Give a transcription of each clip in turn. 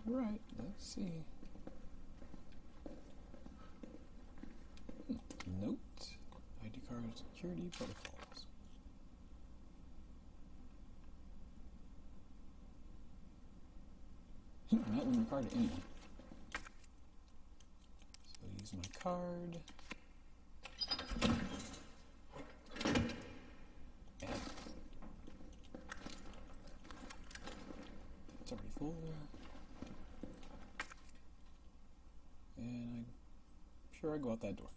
Right, let's see. Note. ID card security protocols. Not lending your card to anyone. So use my card. It's already full. And I'm sure I go out that door.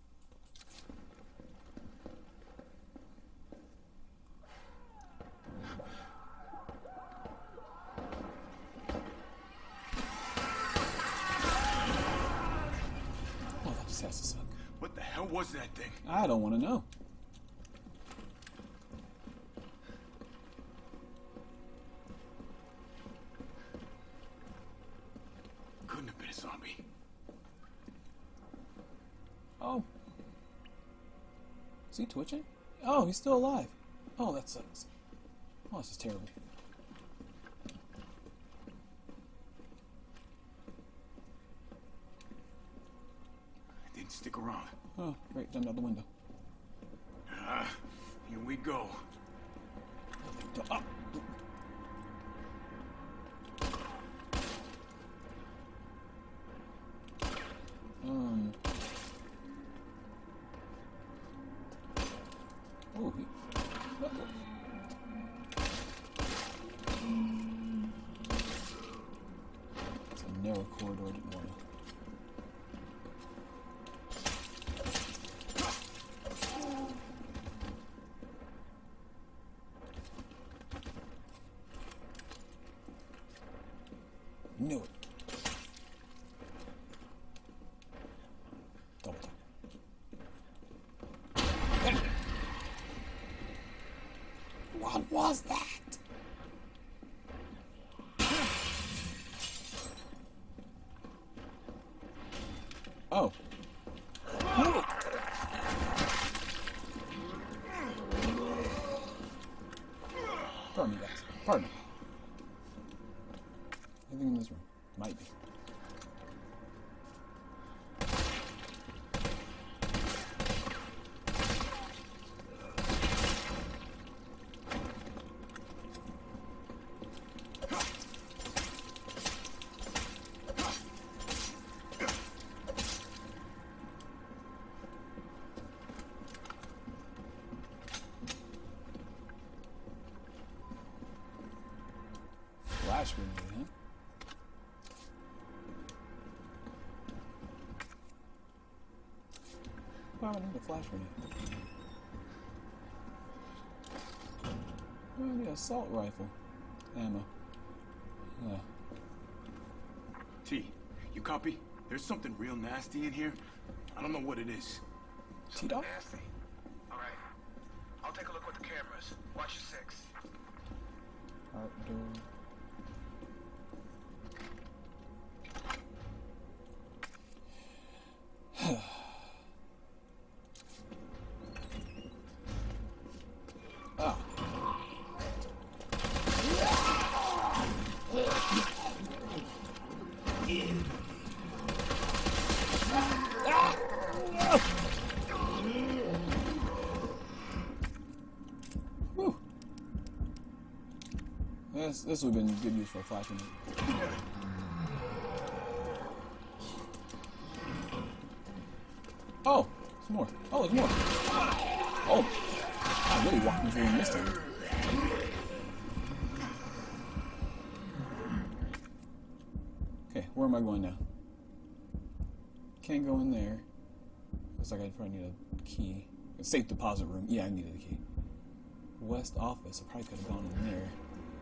Oh, that just has to suck. What the hell was that thing? I don't want to know. Couldn't have been a zombie. Oh. Is he twitching? Oh, he's still alive. Oh, that sucks. Oh, this is terrible. Didn't stick around. Oh, great. Jumped out the window. Here we go. Oh. Oh, he... It's a narrow corridor, I didn't want to. Knew it. Double tap. What was that? Oh. Oh. Pardon me, guys. Pardon me. Anything in this room? Might be. Flash grenade, huh? Why would I need a flash grenade? Oh, I need an assault rifle. Ammo. Yeah. T, you copy? There's something real nasty in here. I don't know what it is. T-Dog? Nasty. Alright. I'll take a look with the cameras. Watch your six. Art door. Ah. Whew. This would have been good use for a flashing. Oh, there's more. Oh, there's more. Oh, I really walked me through in this time. Okay, where am I going now? Can't go in there. Looks like I probably need a key. A safe deposit room. Yeah, I needed a key. West office. I probably could have gone in there.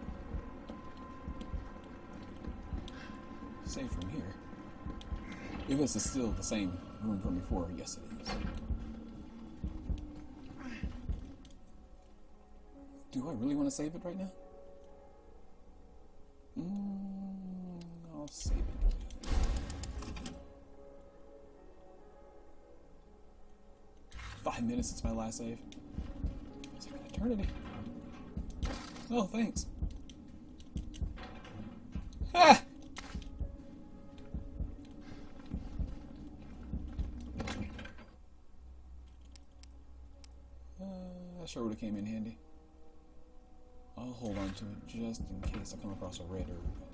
Safe from here. If this is still the same room from before, yes it is. Do I really want to save it right now? I'll save it. 5 minutes since my last save. It's like an eternity. Oh, thanks. Ah! That sure would have came in handy. I'll hold on to it just in case I come across a red herb.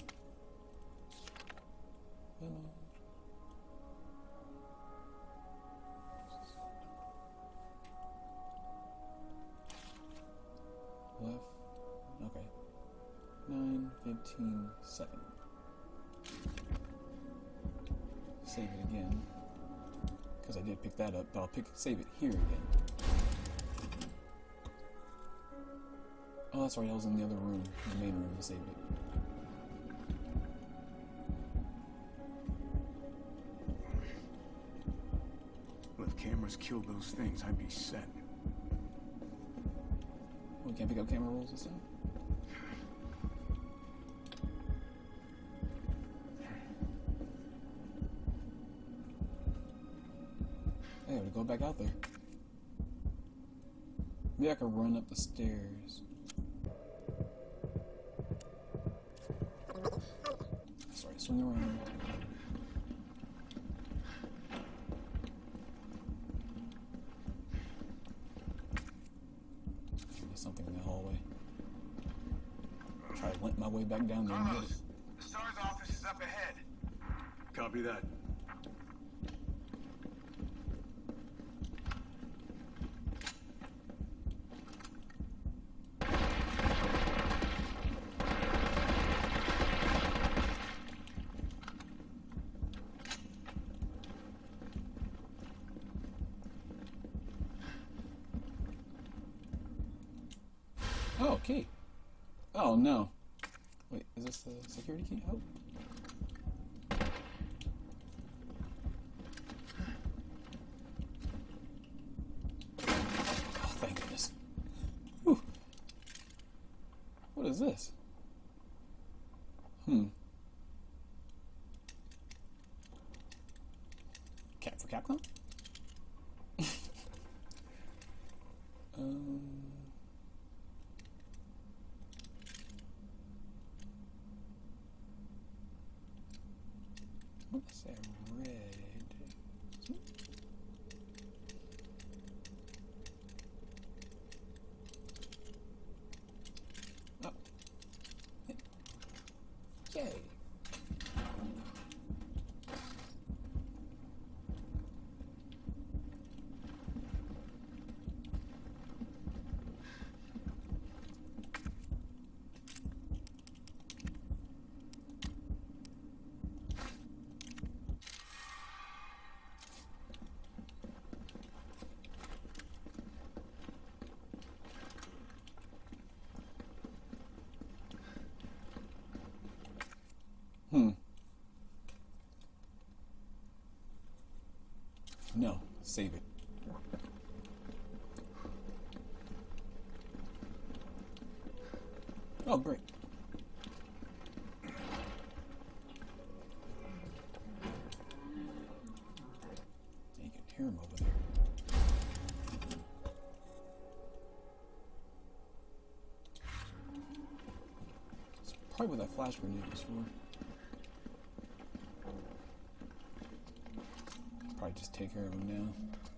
Left. Okay. 9, 15, 7. Save it again. Because I did pick that up, but I'll save it here again. Oh, that's right, I was in the other room, the main room, and saved it. Well, if cameras killed those things, I'd be set. We can't pick up camera rolls this time? I gotta go back out there. Maybe I can run up the stairs. Sorry, swing around. There's something in the hallway. Try to limp my way back down there and get it. Carlos, the SARS office is up ahead. Copy that. Oh, key. Oh, no. Wait, is this the security key? Oh. Oh, thank goodness. Whew. What is this? Cap for Capcom? What's that red? Oh. Yay. No, save it. Oh, great. You can hear him over there. That's probably what that flash grenade was for. Probably just take care of him now.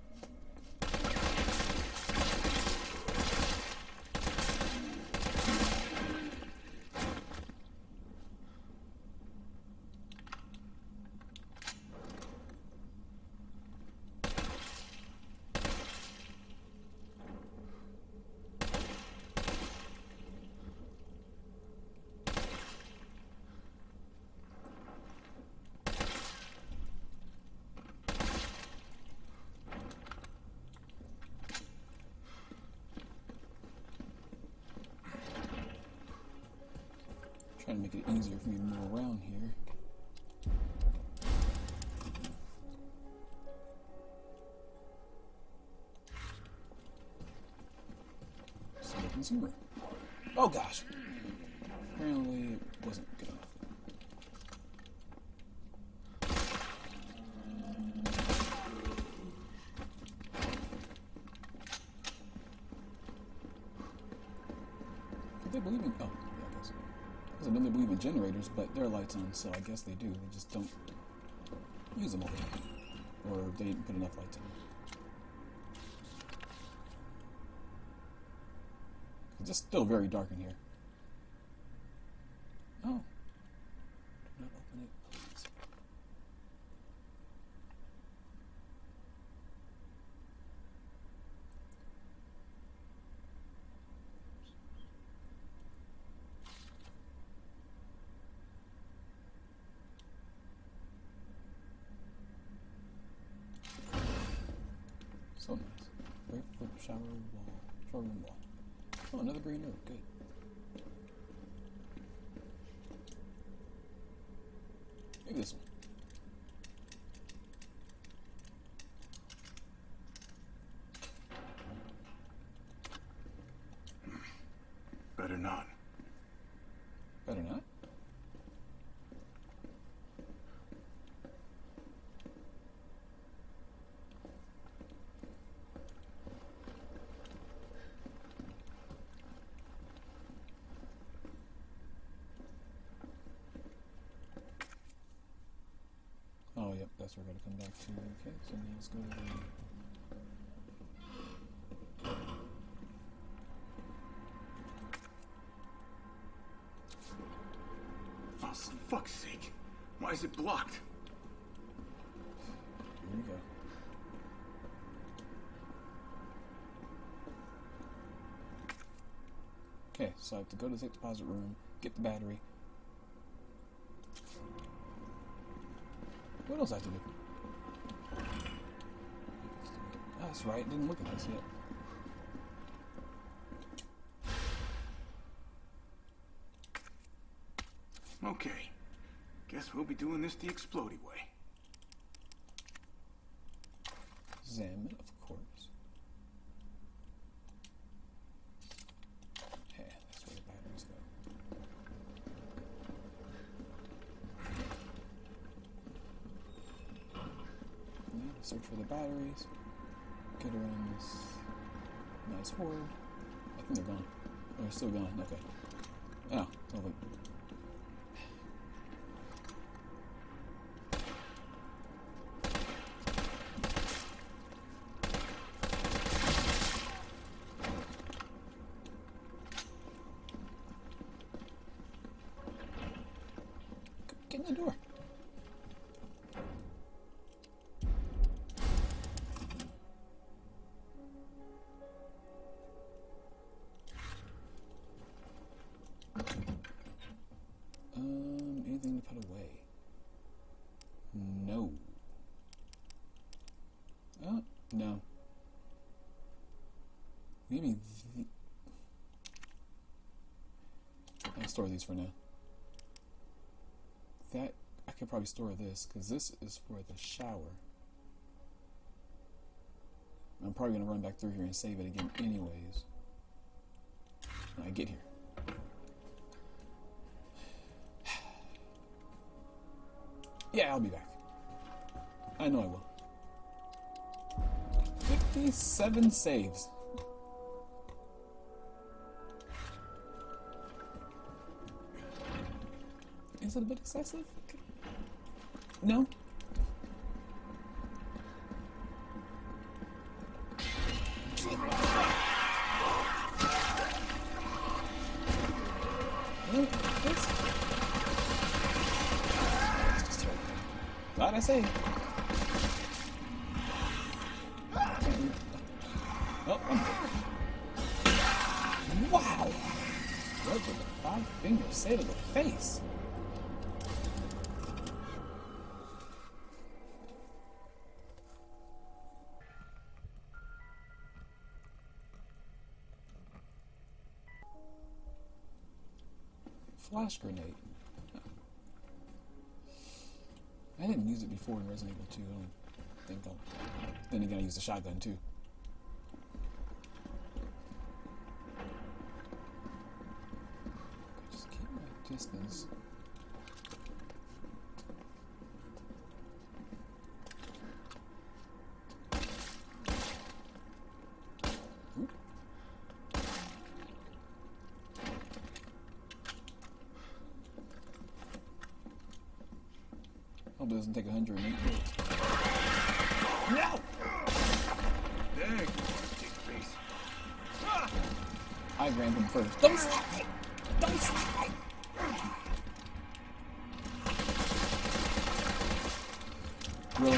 Trying to make it easier for me to move around here. So I can see room. Oh gosh! Apparently it wasn't good enough. Did they believe in? Oh, yeah, I guess so. I know they believe in generators, but their lights on, so I guess they do. They just don't use them all the time, or they didn't put enough lights on. It's just still very dark in here. Oh. Do not open it, please. So nice. Great flip shower wall. Shower room wall. Oh, another green herb. Good. Maybe this one. Better not. Better not. Oh, yep, that's where we're going to come back to. Okay, so now let's go to the... Oh, for fuck's sake. Why is it blocked? Here we go. Okay, so I have to go to the safe deposit room, get the battery. What else I have to do? Oh, that's right, didn't look at this yet. Okay. Guess we'll be doing this the explodey way. Examine, of course. Okay, that's where the batteries go. Now, search for the batteries. Get around this nice horde. I think they're gone. Oh, they're still gone. Okay. Oh, lovely. Get in the door. Anything to put away? No. Oh, no. Maybe I'll store these for now. That, I could probably store this, because this is for the shower. I'm probably going to run back through here and save it again anyways when I get here. Yeah, I'll be back. I know I will. 57 saves. Is it a bit excessive? No? Glad I say. Oh, wow! What did the 5 fingers say to the face? Flash grenade. I didn't use it before in Resident Evil 2. I don't think I'll... Then again, I used a shotgun too. Just keep my distance. Hope it doesn't take 108 bullets. No! Dang, big face. I ran him first. Don't slap me! Don't slap me! Really?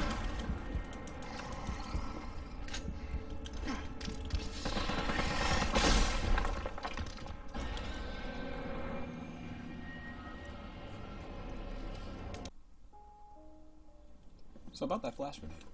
So about that flash grenade.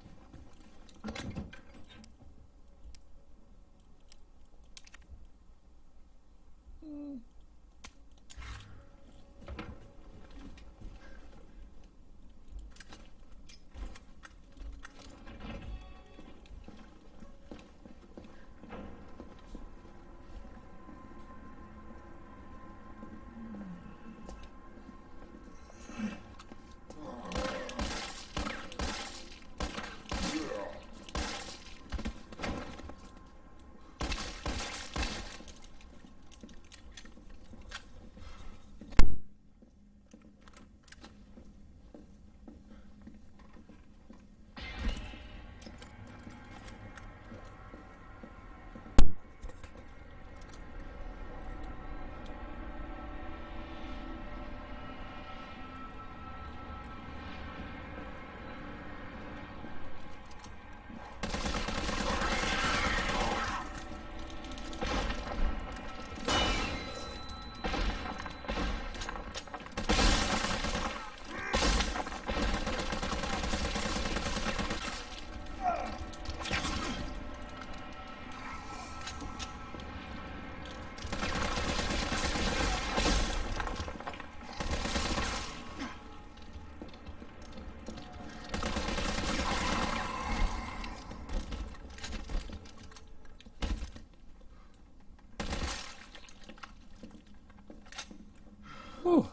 Whew.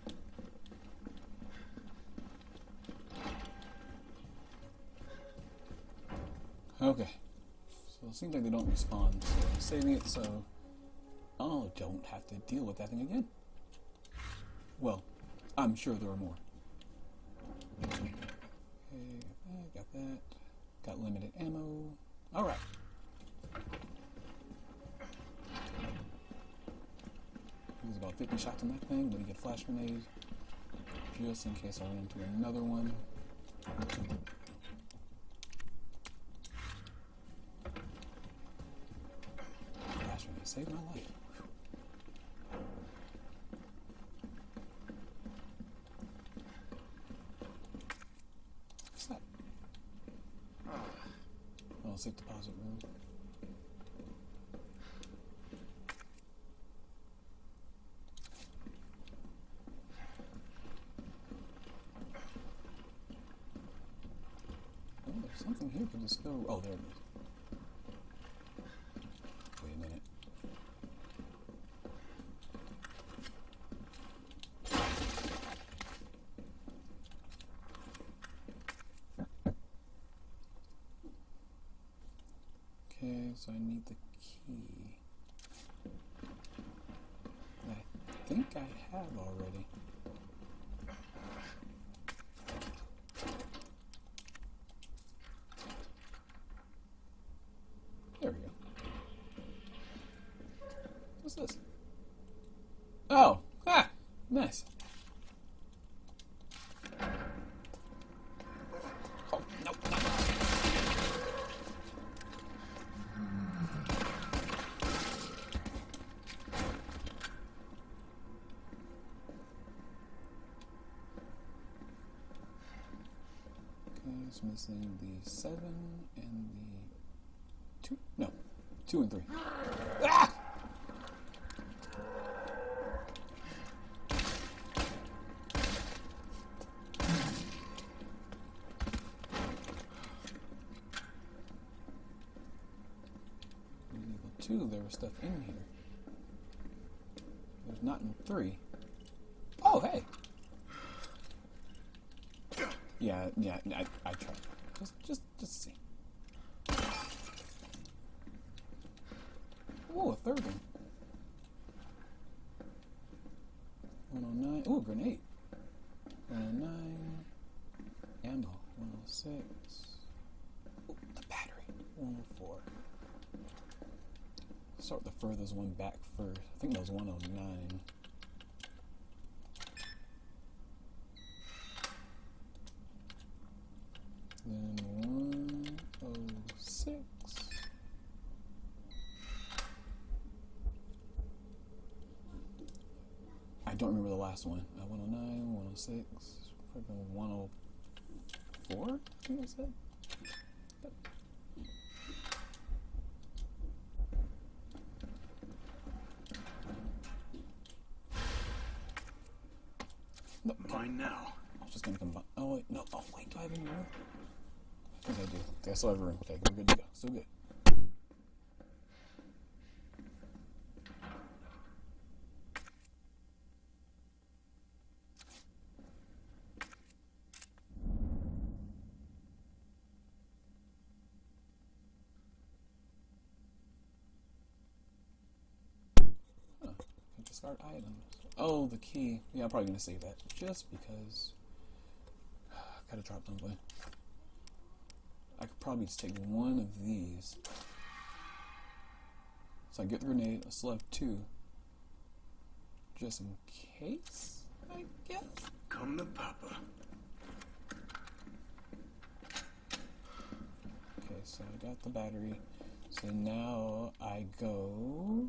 Okay. So it seems like they don't respond. So I'm saving it so I don't have to deal with that thing again. Well, I'm sure there are more. Okay, got that. Got limited ammo. Alright. There's about 50 shots on that thing. Let me get flash grenades. Just in case I run into another one. Flash grenade saved my life. What's that? Oh, safe deposit room. Oh, there's something here. Could just go. Oh, there it is. Wait a minute. Okay, so I need the key. I think I have already. There we go. What's this? Oh! Ah! Nice. Oh, no, no. Okay, it's missing the 7 and the 2. No, 2 and 3. Ah! Level 2, there was stuff in here. There's not in 3. Oh, hey! Yeah, I tried. Just see. Oh, a third one. 109. Oh, grenade. 109. Ammo. 106. Oh, the battery. 104. Start the furthest one back first. I think that was 109. Then 106. I don't remember the last one. 109, 106, probably 104, I think I said. Yep. Nope. Mine now. I was just gonna combine. Oh wait, no. Oh wait, do I have any room? I think I do. I still have room. Okay, we're good to go. Still good. Discard items. Oh, the key. Yeah, I'm probably gonna save that just because I gotta drop something. I could probably just take one of these. So I get the grenade. I still have two, just in case, I guess. Come to Papa. Okay, so I got the battery. So now I go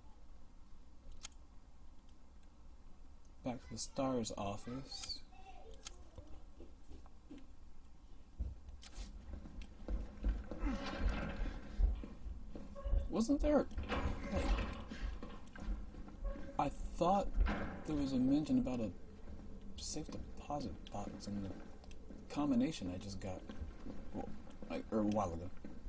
back to the STARS office. Wasn't there... Wait. I thought there was a mention about a safe deposit box in the combination I just got a while ago.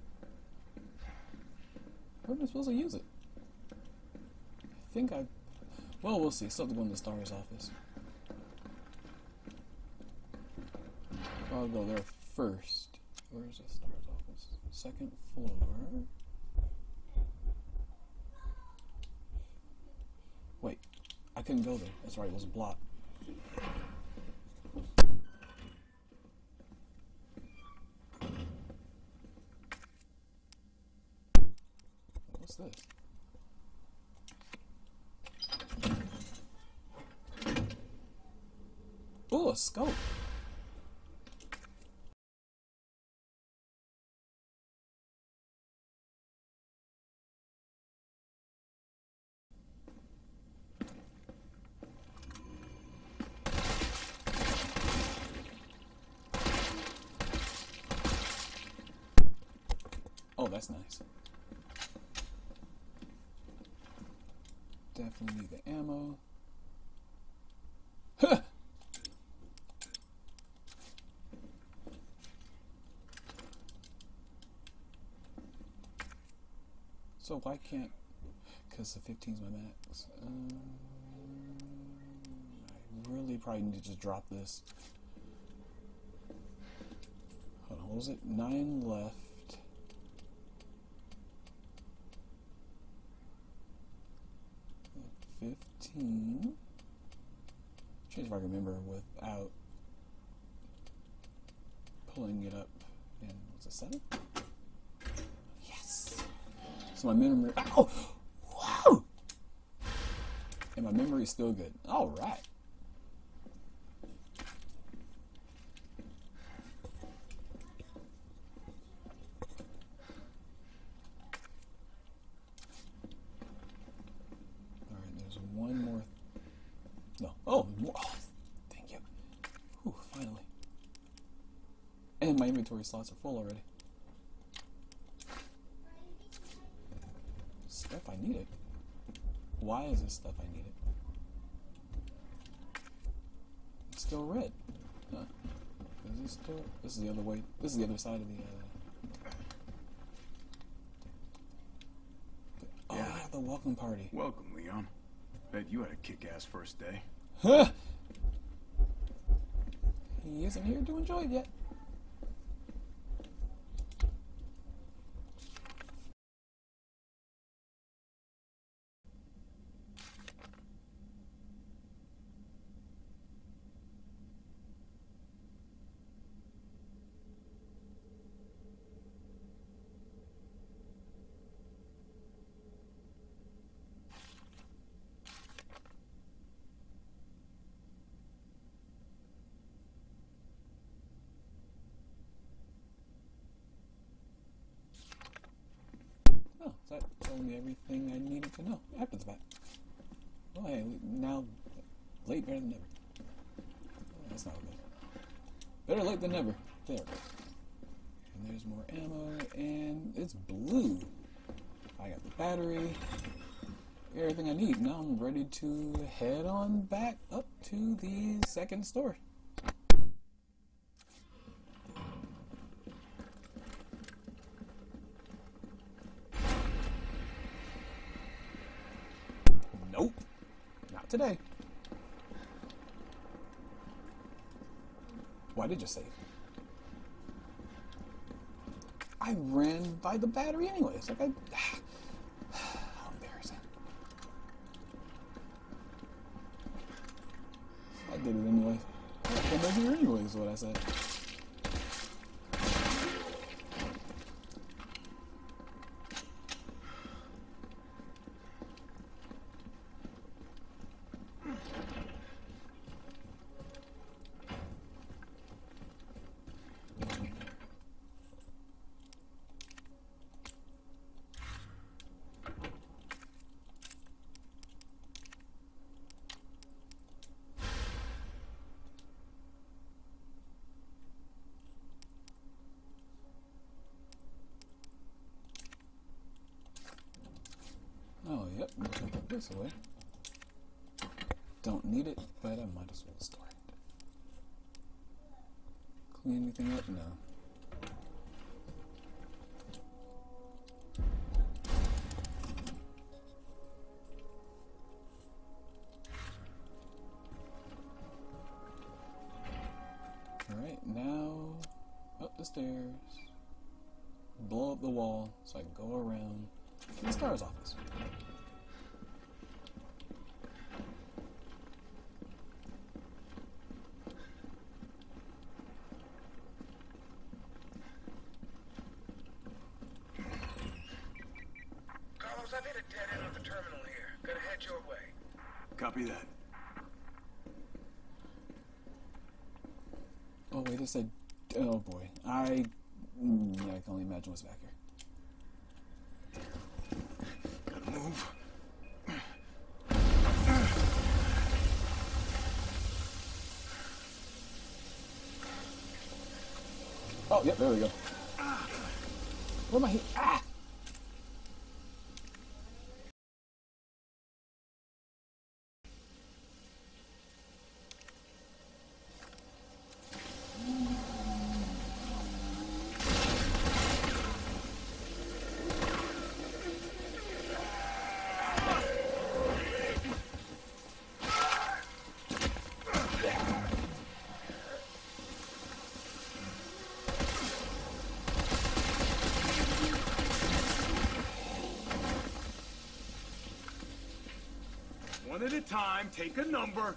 Where am I supposed to use it? I think I... Well, we'll see. Still have to go in the STARS office. I'll go there first. Where's the STARS office? Second floor. Wait, I couldn't go there. That's right, it was blocked. What's this? Oh, a scope. Oh, that's nice. Definitely need the ammo. Huh! So why can't... Because the 15's my max. I really probably need to just drop this. Hold on, what was it? 9 left. 15. Change if I remember without pulling it up. And what's it, 7? Yes! So my memory... Oh! Wow! And my memory is still good. Alright. One more. No. Oh, thank you. Whew, finally. And my inventory slots are full already. Stuff I needed. Why is this stuff I needed? It's still red. Huh. Is this still? This is the other way. This is the other side of the. Oh yeah, the welcome party. Welcome, Leon. Bet you had a kick-ass first day. Huh? He isn't here to enjoy it yet. told me everything I needed to know after the fact. Well, hey, now, late better than never. Oh, that's not good. Better late than never. There we go. And there's more ammo, and it's blue. I got the battery, everything I need. Now I'm ready to head on back up to the second store. Nope, not today. Why did you save? I ran by the battery anyways. Like how embarrassing. I did it anyways. I came over here anyways, is what I said. Oh, yep, we can put this away. Don't need it, but I might as well store it. Clean anything up? No. Alright, now up the stairs. Blow up the wall so I can go around to the STARS office. Carlos, I've hit a dead end of the terminal here. Gonna head your way. Copy that. Oh wait, it said, oh boy, yeah, I can only imagine what's back here. Gotta move. Oh, yep, there we go. Where am I? Ah! One at a time, take a number.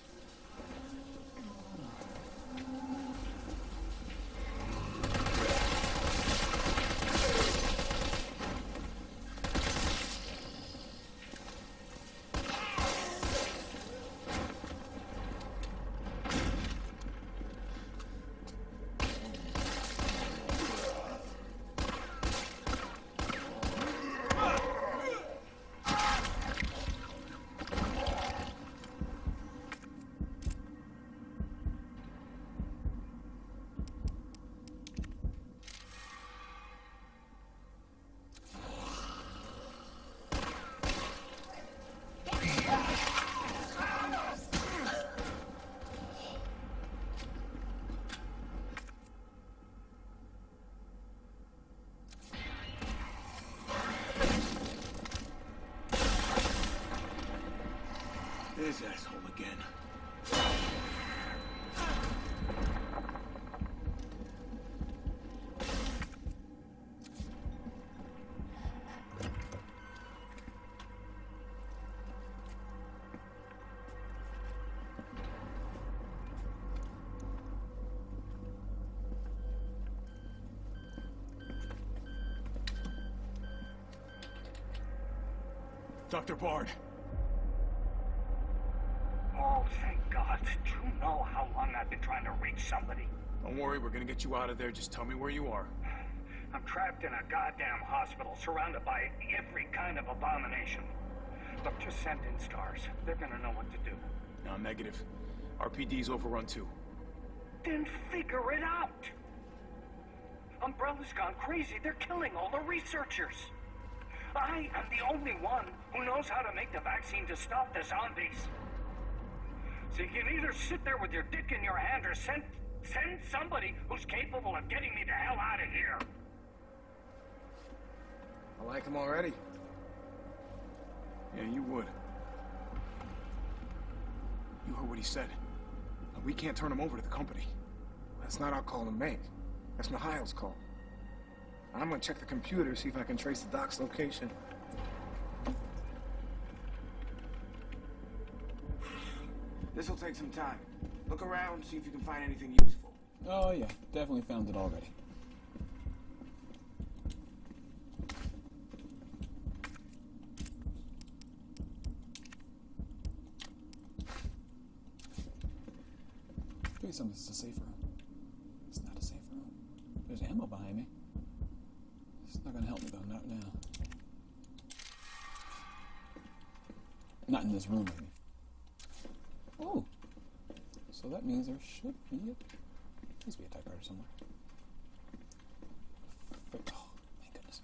This asshole again. Dr. Bard. Oh, thank God. Do you know how long I've been trying to reach somebody? Don't worry, we're gonna get you out of there. Just tell me where you are. I'm trapped in a goddamn hospital, surrounded by every kind of combination. Look, just send in stars. They're gonna know what to do. No, negative. RPD's overrun too. Then figure it out. Umbrella's gone crazy. They're killing all the researchers. I am the only one who knows how to make the vaccine to stop the zombies. So you can either sit there with your dick in your hand or send somebody who's capable of getting me the hell out of here. I like him already. Yeah, you would. You heard what he said. We can't turn him over to the company. That's not our call to make. That's Mikhail's call. I'm gonna check the computer, see if I can trace the doc's location. This'll take some time. Look around, see if you can find anything useful. Oh yeah, definitely found it already. Maybe something's a safe room. It's not a safe room. There's ammo behind me. It's not gonna help me though, not now. Not in this room, I mean. Oh! So that means there should be needs to be a typewriter somewhere. Oh, thank goodness.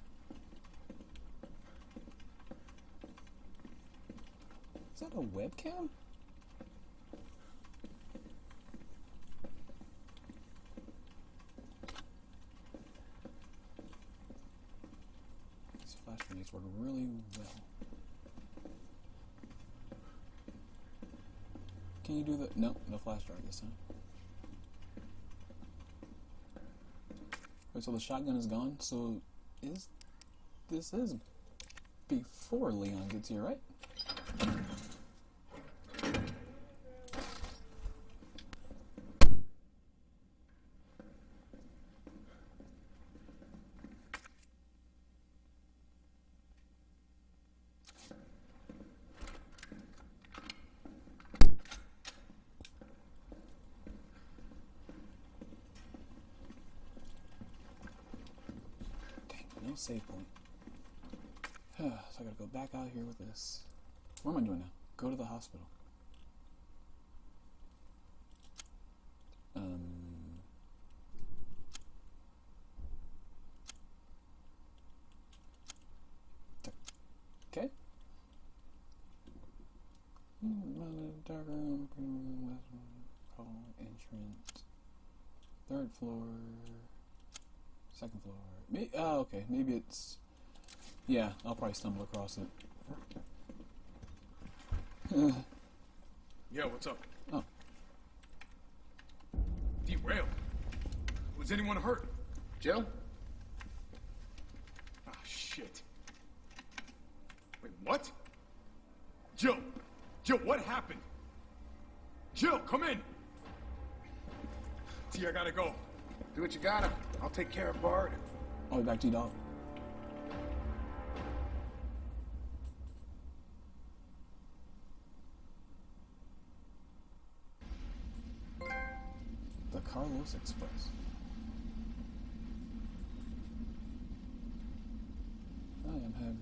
Is that a webcam? These flash grenades work really well. Can you do the... No, no flash drive this time. Wait, so the shotgun is gone? So this is before Leon gets here, right? No save point. So I gotta go back out here with this. What am I doing now? Go to the hospital. Okay. Dark room, hall, entrance, third floor, second floor. Oh, okay. Maybe it's... Yeah, I'll probably stumble across it. Yeah, what's up? Oh. Derailed. Was anyone hurt? Jill? Ah, shit. Wait, what? Jill! Jill, what happened? Jill, come in! T, I gotta go. Do what you gotta. I'll take care of Bard. I'll be back to you, dog. The Carlos Express. I am having...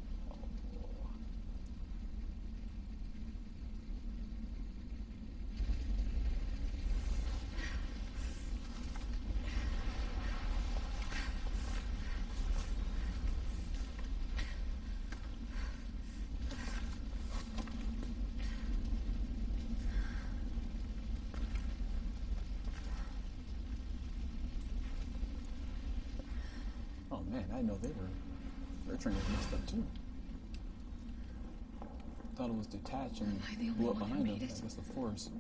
Oh man, I know their train was messed up too. Thought it was detached and blew up behind them. I guess the force.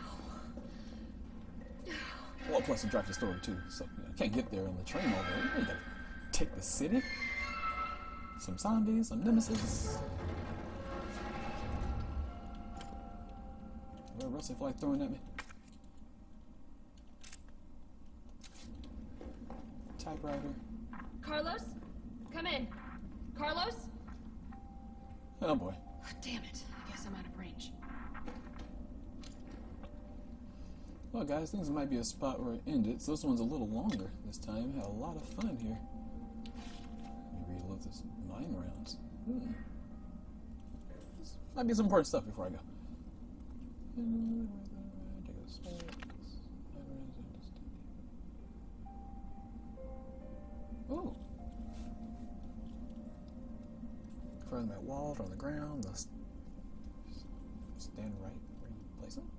Well, plus it drives the story too, so you know, I can't get there on the train all the way. You gotta take the city. Some zombies, some nemesis. Whatever else they feel like throwing at me. Typewriter. Carlos? Come in. Carlos? Oh boy. Damn it. I guess I'm out of range. Well guys, things might be a spot where it ended, so this one's a little longer this time. Had a lot of fun here. Let me reload this mine rounds. Might be some important stuff before I go. Ooh. Confirm that walls are on the ground. Let's stand right where you place them.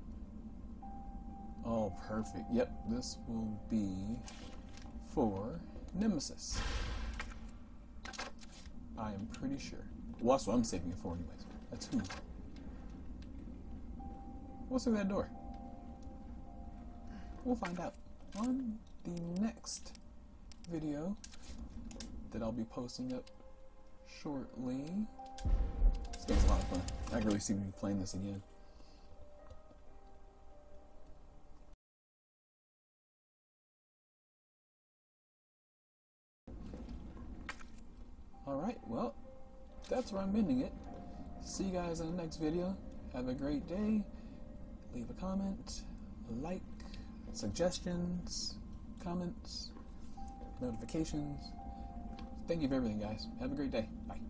Oh, perfect. Yep, this will be for Nemesis. I am pretty sure. Well, that's what I'm saving it for anyways. That's who. What's through that door? We'll find out on the next video that I'll be posting up shortly. This game's a lot of fun. I can really see me playing this again. Alright, well, that's where I'm ending it. See you guys in the next video. Have a great day. Leave a comment, a like, suggestions, comments, notifications. Thank you for everything, guys. Have a great day. Bye.